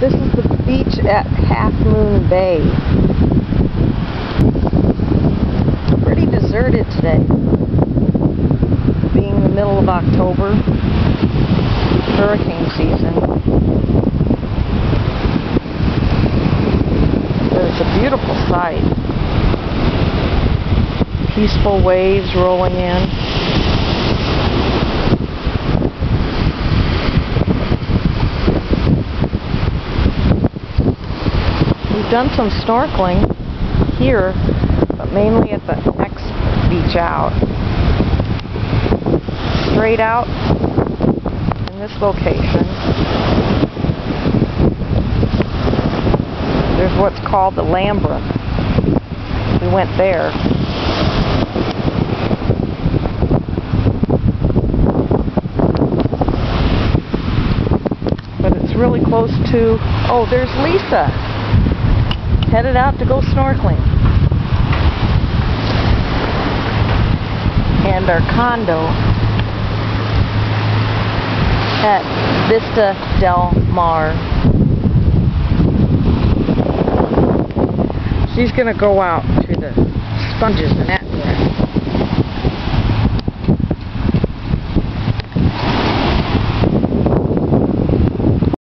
This is the beach at Half Moon Bay. Pretty deserted today, being the middle of October, hurricane season. But it's a beautiful sight. Peaceful waves rolling in. We've done some snorkeling here, but mainly at the next beach out. Straight out in this location, there's what's called the Labyrinth. We went there. But it's really close to, oh, there's Lisa, headed out to go snorkeling. And our condo at Vista Del Mar. She's gonna go out to the sponges and that there.